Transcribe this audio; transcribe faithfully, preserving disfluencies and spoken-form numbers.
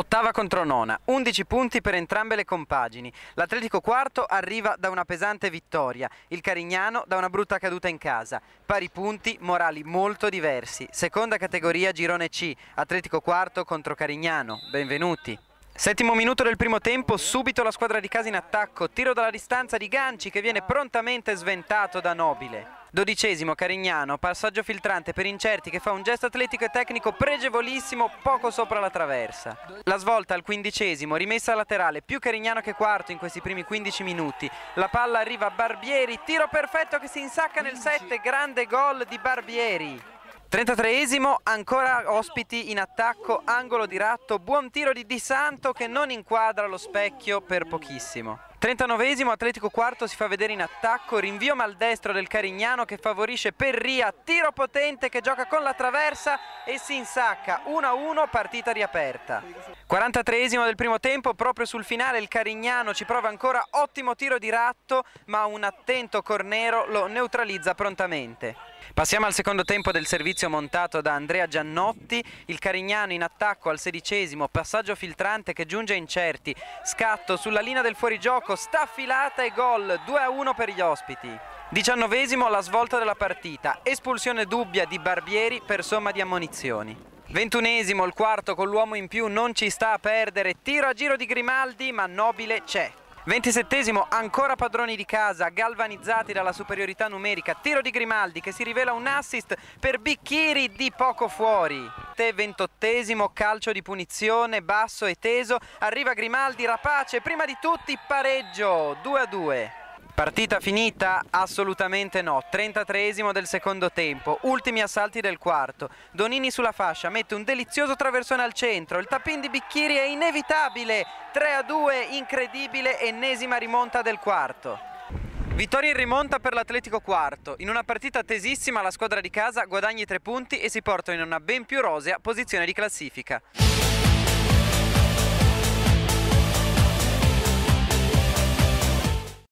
Ottava contro nona, undici punti per entrambe le compagini. L'Atletico Quarto arriva da una pesante vittoria, il Carignano da una brutta caduta in casa. Pari punti, morali molto diversi. Seconda categoria girone C, Atletico Quarto contro Carignano. Benvenuti. Settimo minuto del primo tempo, subito la squadra di casa in attacco, tiro dalla distanza di Ganci che viene prontamente sventato da Nobile. Dodicesimo Carignano, passaggio filtrante per Incerti che fa un gesto atletico e tecnico pregevolissimo poco sopra la traversa. La svolta al quindicesimo, rimessa laterale, più Carignano che Quarto in questi primi quindici minuti. La palla arriva a Barbieri, tiro perfetto che si insacca nel sette, grande gol di Barbieri. trentatreesimo, ancora ospiti in attacco, angolo di Ratto, buon tiro di Di Santo che non inquadra lo specchio per pochissimo. trentanovesimo, Atletico Quarto si fa vedere in attacco, rinvio maldestro del Carignano che favorisce Perria, tiro potente che gioca con la traversa e si insacca, uno a uno, partita riaperta. quarantatreesimo del primo tempo, proprio sul finale il Carignano ci prova ancora, ottimo tiro di Ratto, ma un attento Cornero lo neutralizza prontamente. Passiamo al secondo tempo del servizio montato da Andrea Giannotti, il Carignano in attacco al sedicesimo, passaggio filtrante che giunge a Incerti, scatto sulla linea del fuorigioco, staffilata e gol, due a uno per gli ospiti. diciannovesimo, la svolta della partita, espulsione dubbia di Barbieri per somma di ammonizioni. ventunesimo, il Quarto con l'uomo in più non ci sta a perdere, tiro a giro di Grimaldi ma Nobile c'è. ventisettesimo, ancora padroni di casa, galvanizzati dalla superiorità numerica, tiro di Grimaldi che si rivela un assist per Bicchieri di poco fuori. ventottesimo, calcio di punizione, basso e teso, arriva Grimaldi, rapace, prima di tutti pareggio, due a due. Partita finita? Assolutamente no. trentatreesimo del secondo tempo, ultimi assalti del quarto. Donini sulla fascia, mette un delizioso traversone al centro, il tap-in di Bicchieri è inevitabile, tre a due, incredibile, ennesima rimonta del quarto. Vittoria in rimonta per l'Atletico Quarto, in una partita tesissima la squadra di casa guadagna i tre punti e si porta in una ben più rosea posizione di classifica.